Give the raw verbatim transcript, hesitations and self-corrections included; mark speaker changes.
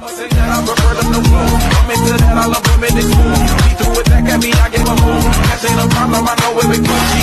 Speaker 1: Say that I prefer them no more. I'm into that, I love women, it's cool. He threw it back at me, I gave him more. That ain't a problem, I know where we go.